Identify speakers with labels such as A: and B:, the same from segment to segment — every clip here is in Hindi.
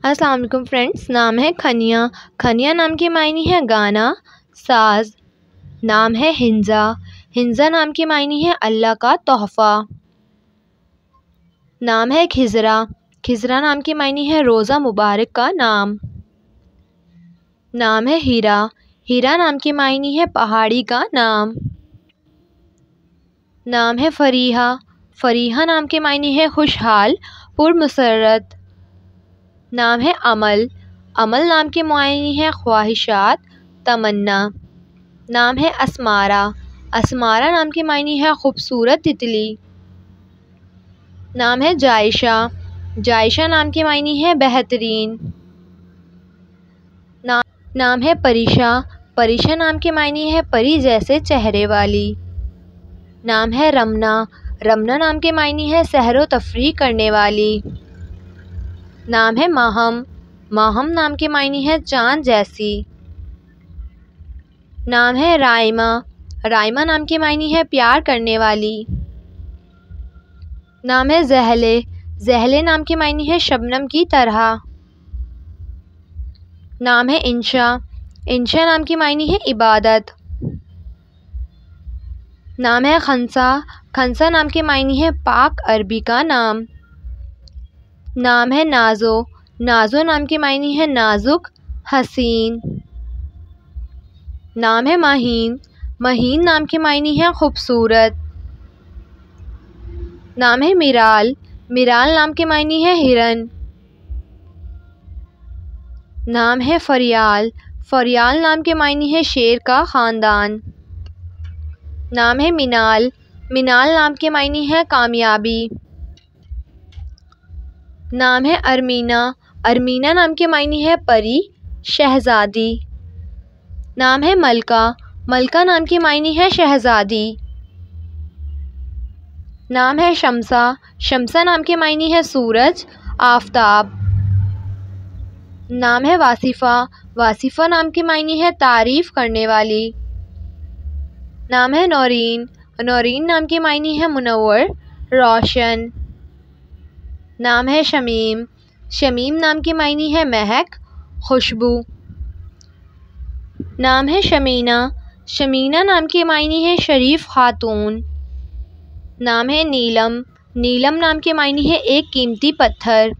A: अस्सलाम वालेकुम फ्रेंड्स। नाम है खनिया। खनिया नाम की मायनी है गाना, साज। नाम है हिंजा। हिंजा नाम की मायनी है अल्लाह का तोहफ़ा। नाम है खिज़रा। खिज़रा नाम की मायनी है रोज़ा मुबारक का नाम। नाम है हीरा। हीरा नाम की मायनी है पहाड़ी का नाम। नाम है फ़रीहा। फ़रीहा नाम की मायनी है खुशहाल, पुरमसरत। नाम है अमल। अमल नाम की मायनी है ख्वाहिशात, तमन्ना। नाम है असमारा। असमारा नाम की मायनी है खूबसूरत तितली। नाम है जायशा। जायशा नाम की मायनी है बेहतरीन। नाम है परिशा। परिशा नाम की मायनी है परी जैसे चेहरे वाली। नाम है रमना। रमना नाम की मायनी है सहरो तफरीह करने वाली। नाम है माहम। माहम नाम की मायनी है चाँद जैसी। नाम है राइमा। राइमा नाम की मायनी है प्यार करने वाली। नाम है जहले। जहले नाम की मायनी है शबनम की तरह। नाम है इंशा। इंशा नाम की मायनी है इबादत। नाम है खंसा। खंसा नाम की मायनी है पाक अरबी का नाम। नाम है नाजो। नाजो नाम की मायनी है नाजुक, हसीन। नाम है माहीन। महीन नाम की मायनी है खूबसूरत। नाम है मिराल। मिराल नाम की मायनी है हिरन। नाम है फरियाल। फरियाल नाम की मायनी है शेर का ख़ानदान। नाम है मिनाल। मिनाल नाम की मायनी है कामयाबी। नाम है अरमीना। अरमीना नाम की मायनी है परी, शहज़ादी। नाम है मलका। मलका नाम की मायनी है शहज़ादी। नाम है शम्सा। शम्सा नाम की मायनी है सूरज, आफताब। नाम है वासिफ़ा। वासिफ़ा नाम की मायनी है तारीफ़ करने वाली। नाम है नौरीन। नौरीन नाम की मायनी है मुनव्वर, रोशन। नाम है शमीम। शमीम नाम की मायनी है महक, खुशबू। नाम है शमीना। शमीना नाम की मायनी है शरीफ खातून। नाम है नीलम। नीलम नाम की मायनी है एक कीमती पत्थर।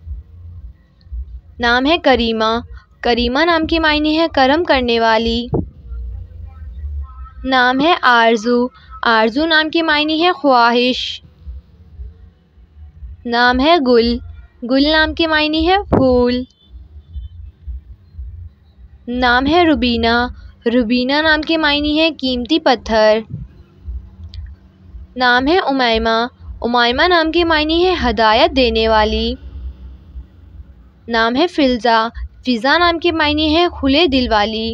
A: नाम है करीमा। करीमा नाम की मायनी है करम करने वाली। नाम है आरजू। आरजू नाम की मायनी है ख्वाहिश। नाम है गुल। गुल नाम की मायनी है फूल। नाम है रुबीना। रुबीना नाम की मायनी है कीमती पत्थर। नाम है उमैमा। उमैमा नाम की मायनी है हदायत देने वाली। नाम है फ़िज़ा। फ़िज़ा नाम की मायनी है खुले दिल वाली।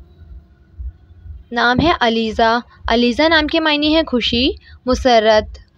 A: नाम है अलीज़ा। अलीज़ा नाम की मायनी है खुशी, मुसर्रत।